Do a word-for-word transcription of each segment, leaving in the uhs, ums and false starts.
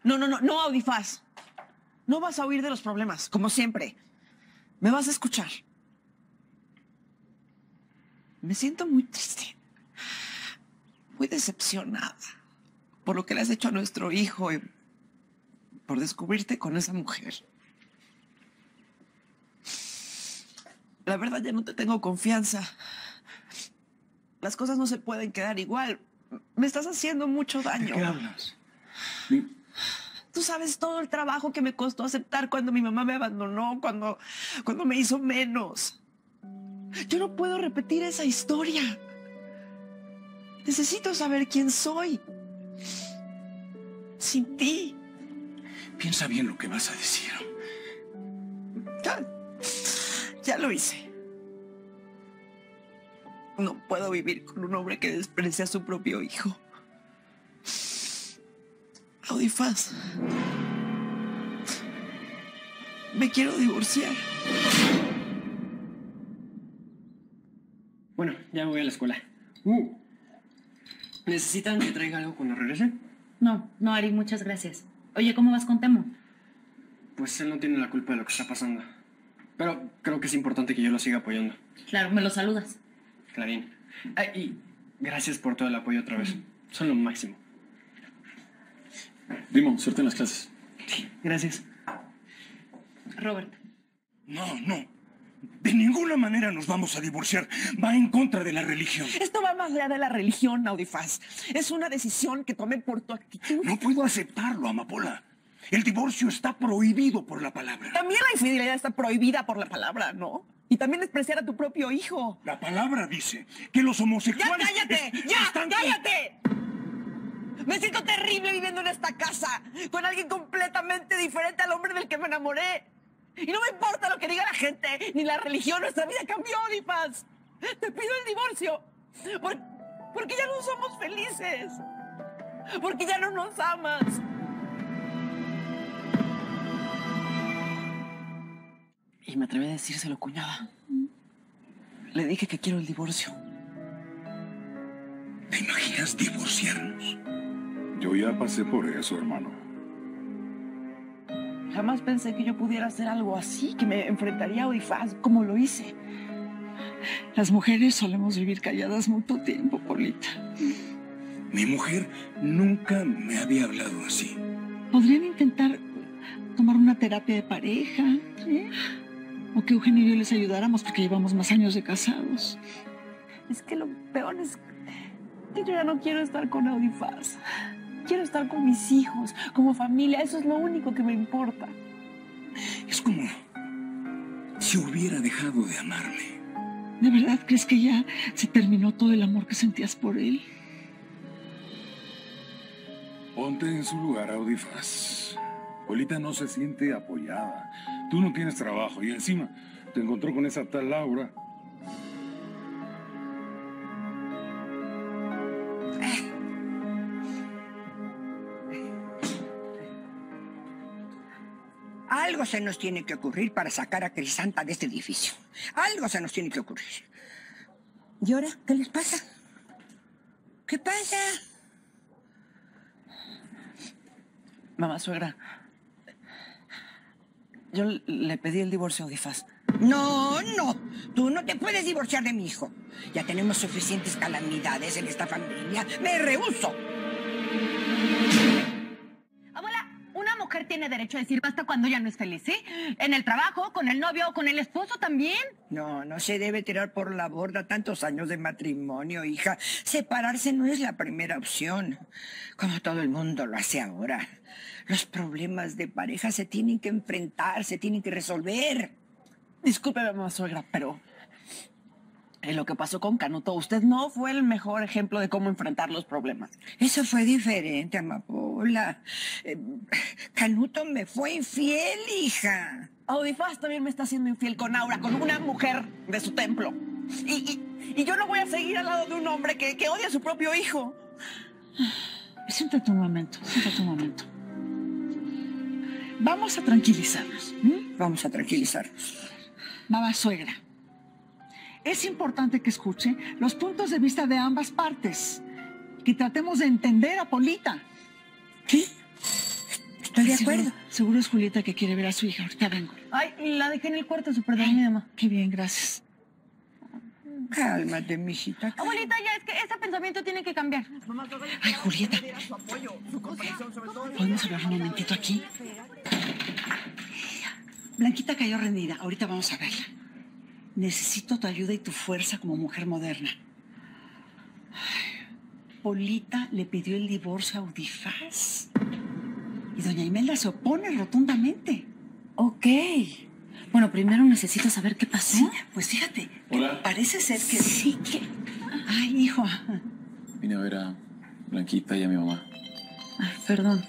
No, no, no, no, Audifaz. No vas a huir de los problemas, como siempre. Me vas a escuchar. Me siento muy triste, muy decepcionada por lo que le has hecho a nuestro hijo y por descubrirte con esa mujer. La verdad, ya no te tengo confianza. Las cosas no se pueden quedar igual. Me estás haciendo mucho daño. ¿De qué hablas? Tú sabes todo el trabajo que me costó aceptar cuando mi mamá me abandonó, cuando, cuando me hizo menos. Yo no puedo repetir esa historia. Necesito saber quién soy. Sin ti. Piensa bien lo que vas a decir. Ya, ya lo hice. No puedo vivir con un hombre que desprecia a su propio hijo. Audifaz. Me quiero divorciar. Bueno, ya voy a la escuela. Uh, ¿Necesitan que traiga algo cuando regrese? No, no, Ari, muchas gracias. Oye, ¿cómo vas con Temo? Pues él no tiene la culpa de lo que está pasando. Pero creo que es importante que yo lo siga apoyando. Claro, me lo saludas. Clarín. Ay, y gracias por todo el apoyo otra vez. Son lo máximo. Dimo, suerte en las clases. Sí, gracias. Robert. No, no. De ninguna manera nos vamos a divorciar. Va en contra de la religión. Esto va más allá de la religión, Audifaz. Es una decisión que tomé por tu actitud. No puedo aceptarlo, Amapola. El divorcio está prohibido por la palabra. También la infidelidad está prohibida por la palabra, ¿no? Y también despreciar a tu propio hijo. La palabra dice que los homosexuales... ¡Ya cállate! es- ¡Ya están- cállate! Me siento terrible viviendo en esta casa con alguien completamente diferente al hombre del que me enamoré. Y no me importa lo que diga la gente, ni la religión. Nuestra vida cambió, Audifaz. Te pido el divorcio. Por- porque ya no somos felices. Porque ya no nos amas. Y me atreví a decírselo, cuñada. Le dije que quiero el divorcio. ¿Te imaginas divorciarnos? Yo ya pasé por eso, hermano. Jamás pensé que yo pudiera hacer algo así, que me enfrentaría a Audifaz como lo hice. Las mujeres solemos vivir calladas mucho tiempo, Polita. Mi mujer nunca me había hablado así. Podrían intentar tomar una terapia de pareja, ¿eh? O que Eugenio y yo les ayudáramos porque llevamos más años de casados. Es que lo peor es que yo ya no quiero estar con Audifaz. Quiero estar con mis hijos, como familia. Eso es lo único que me importa. Es como si hubiera dejado de amarme. ¿De verdad crees que ya se terminó todo el amor que sentías por él? Ponte en su lugar, Audifaz. Polita no se siente apoyada. Tú no tienes trabajo y encima te encontró con esa tal Laura. Algo se nos tiene que ocurrir para sacar a Crisanta de este edificio. Algo se nos tiene que ocurrir. ¿Y ahora qué les pasa? ¿Qué pasa? Mamá, suegra, yo le pedí el divorcio a Audifaz. No, no. Tú no te puedes divorciar de mi hijo. Ya tenemos suficientes calamidades en esta familia. ¡Me rehúso! Abuela, una mujer tiene derecho a decir basta cuando ya no es feliz, ¿sí? En el trabajo, con el novio o con el esposo también. No, no se debe tirar por la borda tantos años de matrimonio, hija. Separarse no es la primera opción, como todo el mundo lo hace ahora. Los problemas de pareja se tienen que enfrentar, se tienen que resolver. Disculpe, mamá, suegra, pero en lo que pasó con Canuto, usted no fue el mejor ejemplo de cómo enfrentar los problemas. Eso fue diferente, Amapola. Eh, Canuto me fue infiel, hija. Audifaz también me está haciendo infiel con Aura, con una mujer de su templo. Y, y, y yo no voy a seguir al lado de un hombre que, que odia a su propio hijo. Siéntate un momento, siéntate un momento. Vamos a tranquilizarnos. ¿m? Vamos a tranquilizarnos. Mamá suegra, es importante que escuche los puntos de vista de ambas partes. Que tratemos de entender a Polita. ¿Qué? Estoy de Seguro- acuerdo. Seguro es Julieta que quiere ver a su hija. Ahorita vengo. Ay, la dejé en el cuarto súper dormida, mamá. Qué bien, gracias. Cálmate, mijita. Abuelita, ya es que ese pensamiento tiene que cambiar. Ay, Julieta. ¿Podemos hablar un momentito aquí? Blanquita cayó rendida. Ahorita vamos a verla. Necesito tu ayuda y tu fuerza como mujer moderna. Ay, Polita le pidió el divorcio a Audifaz. Y doña Imelda se opone rotundamente. Ok. Bueno, primero necesito saber qué pasó. Sí, pues fíjate. Hola. Parece ser que sí que... Ay, hijo. Vine a ver a Blanquita y a mi mamá. Ay, perdón.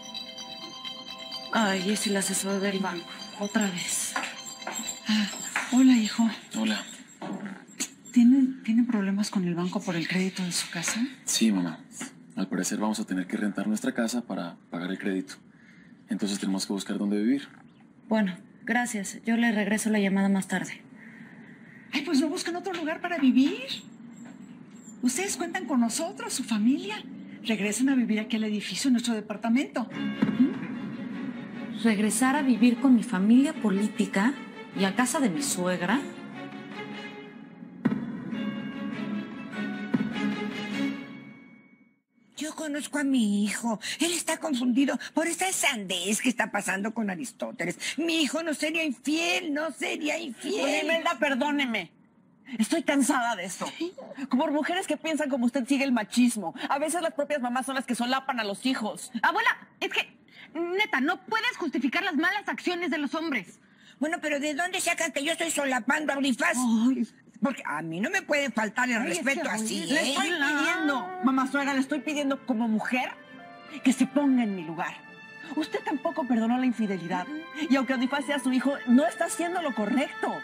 Ay, es el asesor del banco. Otra vez. Ah, hola, hijo. Hola. ¿Tienen, ¿Tienen problemas con el banco por el crédito de su casa? Sí, mamá. Al parecer vamos a tener que rentar nuestra casa para pagar el crédito. Entonces tenemos que buscar dónde vivir. Bueno, gracias. Yo le regreso la llamada más tarde. Ay, pues no buscan otro lugar para vivir. Ustedes cuentan con nosotros, su familia. Regresen a vivir aquí al edificio, en nuestro departamento. ¿Regresar a vivir con mi familia política y a casa de mi suegra? Yo conozco a mi hijo. Él está confundido por esta sandez que está pasando con Aristóteles. Mi hijo no sería infiel, no sería Doña infiel. Imelda, perdóneme. Estoy cansada de esto. Por mujeres que piensan como usted sigue el machismo. A veces las propias mamás son las que solapan a los hijos. Abuela, es que, neta, no puedes justificar las malas acciones de los hombres. Bueno, pero ¿de dónde sacan que yo estoy solapando a Audifaz? Porque a mí no me puede faltar el Ay, es respeto que, así, oye, Le ¿eh? estoy pidiendo, mamá suegra, le estoy pidiendo como mujer que se ponga en mi lugar. Usted tampoco perdonó la infidelidad. Y aunque Audifaz sea su hijo, no está haciendo lo correcto.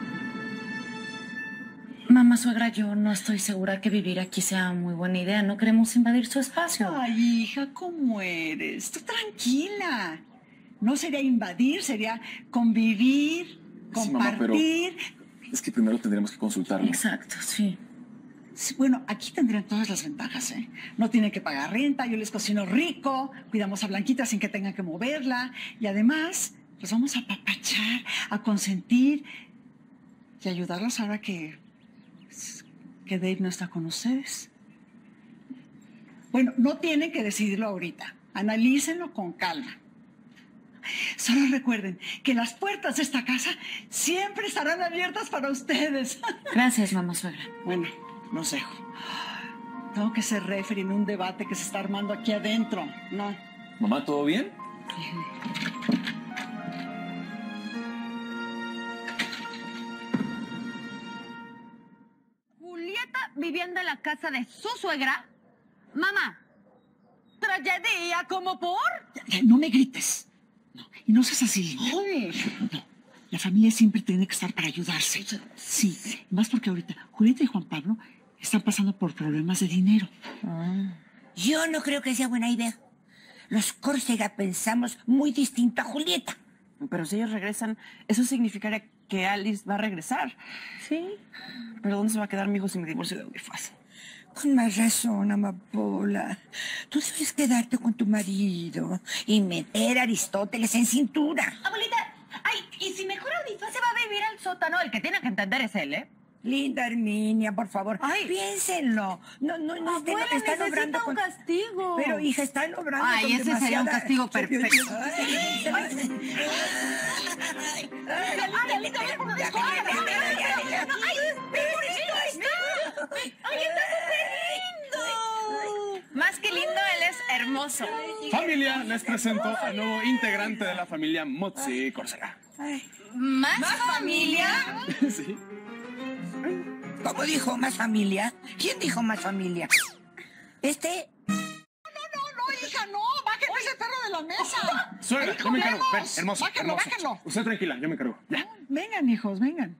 Mamá suegra, yo no estoy segura que vivir aquí sea muy buena idea. No queremos invadir su espacio. Ay, hija, ¿cómo eres? Tú tranquila. No sería invadir, sería convivir, Sí, mamá, pero- compartir. Es que primero tendríamos que consultarlo. Exacto, sí. Sí, bueno, aquí tendrían todas las ventajas, ¿eh? No tienen que pagar renta, yo les cocino rico, cuidamos a Blanquita sin que tengan que moverla. Y además, los vamos a apapachar, a consentir y ayudarlos ahora que, que Dave no está con ustedes. Bueno, no tienen que decidirlo ahorita. Analícenlo con calma. Solo recuerden que las puertas de esta casa siempre estarán abiertas para ustedes. Gracias, mamá suegra. Bueno, los dejo. Tengo que ser referee en un debate que se está armando aquí adentro. No. Mamá, ¿todo bien? Julieta viviendo en la casa de su suegra. Mamá, tragedia como por... Ya, no me grites. No. Y no seas así, Linda. No. La familia siempre tiene que estar para ayudarse. Sí. Más porque ahorita Julieta y Juan Pablo están pasando por problemas de dinero. Yo no creo que sea buena idea. Los Córcega pensamos muy distinto a Julieta. Pero si ellos regresan, eso significaría que Alice va a regresar. Sí. ¿Pero dónde se va a quedar mi hijo si me divorcio de Audifaz? Con más razón, Amapola. Tú debes quedarte con tu marido y meter a Aristóteles en cintura. Abuelita, ay, y si mejor Audifaz se va a vivir al sótano, el que tiene que entender es él, ¿eh? Linda Herminia, por favor, Ay. piénsenlo. No, no, no estén, Abuela, están necesita obrando un con... castigo. Pero, hija, están obrando Ay, con ese sería un demasiada- castigo perfecto. Ay, ay, ay, Alita, ven, no, ya, disculpa, ya, ya, no, ya, no, ya, no, ya. no, ay, ¡ay, está! ¡Ay, está súper lindo! Más que lindo, él es hermoso. Familia, les presento al nuevo integrante de la familia Motzi Córcega. ¿Más, familia? Sí. ¿Cómo dijo más familia? ¿Quién dijo más familia? Este... No, hija, no. Bajen ese perro de la mesa. Suegra, Hay yo me encargo. Ven, problemas. hermoso, Bájenlo, hermoso. bájenlo. Usted tranquila, yo me encargo. Ya. Vengan, hijos, vengan.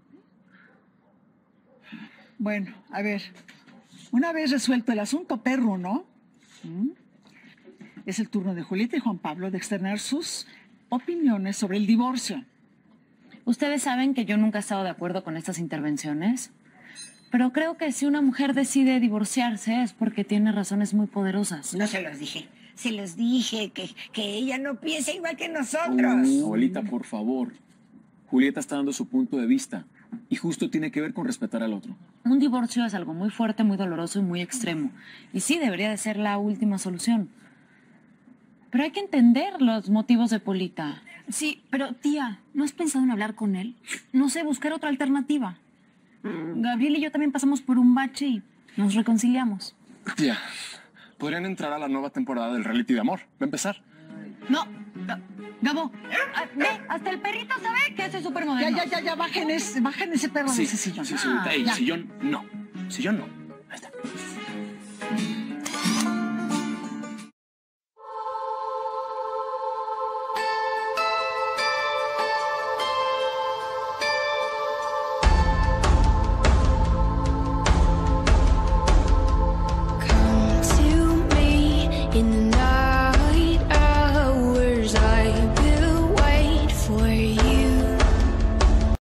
Bueno, a ver. Una vez resuelto el asunto perro, ¿no? ¿Mm? Es el turno de Julieta y Juan Pablo de externar sus opiniones sobre el divorcio. Ustedes saben que yo nunca he estado de acuerdo con estas intervenciones, pero creo que si una mujer decide divorciarse es porque tiene razones muy poderosas. No se los dije. Se los dije, que, que ella no piensa igual que nosotros. Uh, abuelita, por favor. Julieta está dando su punto de vista. Y justo tiene que ver con respetar al otro. Un divorcio es algo muy fuerte, muy doloroso y muy extremo. Y sí, debería de ser la última solución. Pero hay que entender los motivos de Polita. Sí, pero tía, ¿no has pensado en hablar con él? No sé, buscar otra alternativa. Gabriel y yo también pasamos por un bache y nos reconciliamos. Tía, podrían entrar a la nueva temporada del reality de amor. Va a empezar. No, Ga- Gabo, ah, ve, hasta el perrito sabe que soy súper Ya, moderno. ya, ya, ya, bajen ese, bajen ese perro de ese sillón. Sí, sí, Ah, ey, ya. sillón, no. Sillón, no.